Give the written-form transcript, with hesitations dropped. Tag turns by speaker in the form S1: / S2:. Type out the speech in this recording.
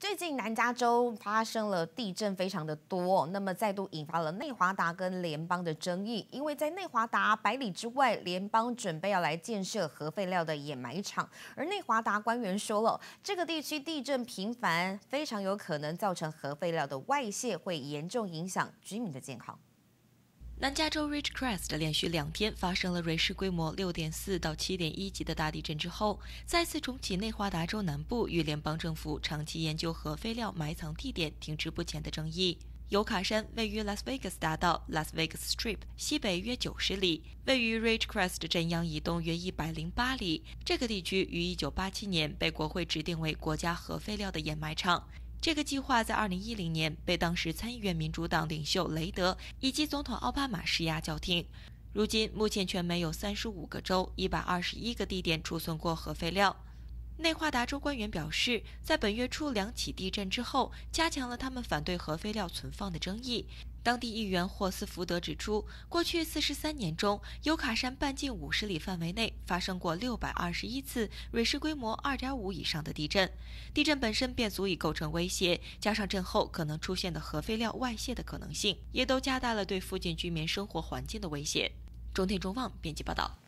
S1: 最近南加州发生了地震，非常的多，那么再度引发了内华达跟联邦的争议，因为在内华达100里之外，联邦准备要来建设核废料的掩埋场，而内华达官员说了，这个地区地震频繁，非常有可能造成核废料的外泄，会严重影响居民的健康。
S2: 南加州 Ridgecrest 连续2天发生了瑞士规模6.4到7.1级的大地震之后，再次重启内华达州南部与联邦政府长期研究核废料埋藏地点停滞不前的争议。尤卡山位于 Las Vegas 大道 Las Vegas Strip 西北约90里，位于 Ridgecrest 镇央以东约108里。这个地区于1987年被国会指定为国家核废料的掩埋场。这个计划在2010年被当时参议院民主党领袖雷德以及总统奥巴马施压叫停。如今，目前全美有35个州、121个地点储存过核废料。内华达州官员表示，在本月初2起地震之后，加强了他们反对核废料存放的争议。当地议员霍斯福德指出，过去43年中，尤卡山半径50里范围内发生过621次瑞士规模2.5以上的地震，地震本身便足以构成威胁，加上震后可能出现的核废料外泄的可能性，也都加大了对附近居民生活环境的威胁。中天中望编辑报道。